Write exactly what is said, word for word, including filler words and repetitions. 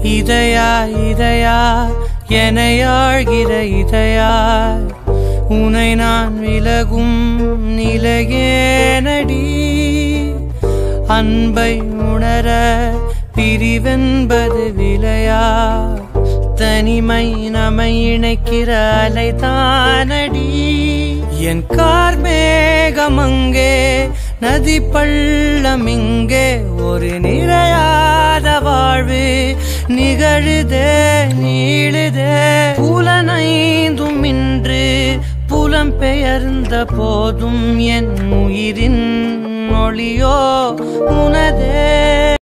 இதயா இதயா எனையாழ்கிற இதயா உனை நான் விலகும் நிலையேனடி அன்பை உணர பிரிவென்பது விலையா தனிமை நம்மை இணைக்கிற அலைதானடி என் கார்மேகமங்கே நதி பள்ளம் இங்கே ஒரு நிறையாத வாழ்வு நிகழுதே நீளுதே புலனைந்தும் இன்று புலம் பெயர்ந்த போதும் என் உயிரின் ஒளியோ உனதே